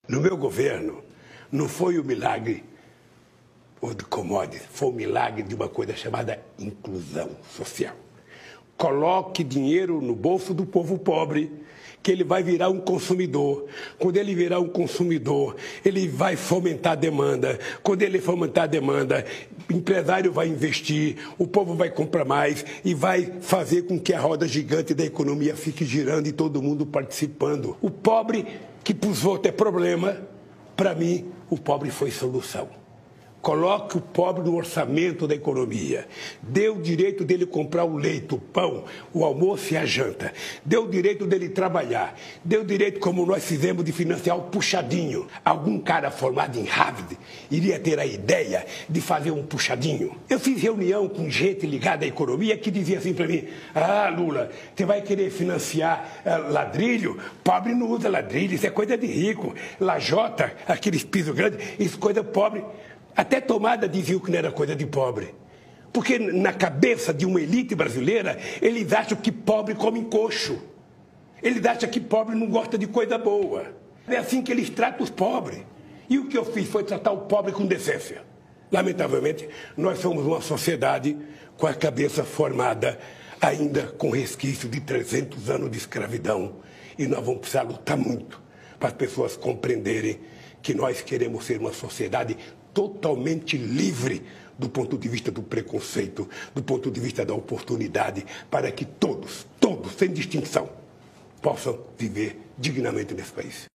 No meu governo, não foi o milagre ou de commodities, foi o milagre de uma coisa chamada inclusão social. Coloque dinheiro no bolso do povo pobre, que ele vai virar um consumidor. Quando ele virar um consumidor, ele vai fomentar a demanda. Quando ele fomentar a demanda, o empresário vai investir, o povo vai comprar mais e vai fazer com que a roda gigante da economia fique girando e todo mundo participando. O pobre, que para os outros é problema, para mim, o pobre foi solução. Coloque o pobre no orçamento da economia. Dê o direito dele comprar o leite, o pão, o almoço e a janta. Dê o direito dele trabalhar. Dê o direito, como nós fizemos, de financiar o puxadinho. Algum cara formado em Harvard iria ter a ideia de fazer um puxadinho. Eu fiz reunião com gente ligada à economia que dizia assim para mim: ah, Lula, você vai querer financiar ladrilho? Pobre não usa ladrilho, isso é coisa de rico. Lajota, aqueles pisos grandes, isso é coisa pobre. Até tomada diziam que não era coisa de pobre. Porque na cabeça de uma elite brasileira, eles acham que pobre come coxo. Eles acham que pobre não gosta de coisa boa. É assim que eles tratam os pobres. E o que eu fiz foi tratar o pobre com decência. Lamentavelmente, nós somos uma sociedade com a cabeça formada ainda com resquício de 300 anos de escravidão. E nós vamos precisar lutar muito para as pessoas compreenderem que nós queremos ser uma sociedade totalmente livre do ponto de vista do preconceito, do ponto de vista da oportunidade, para que todos, sem distinção, possam viver dignamente nesse país.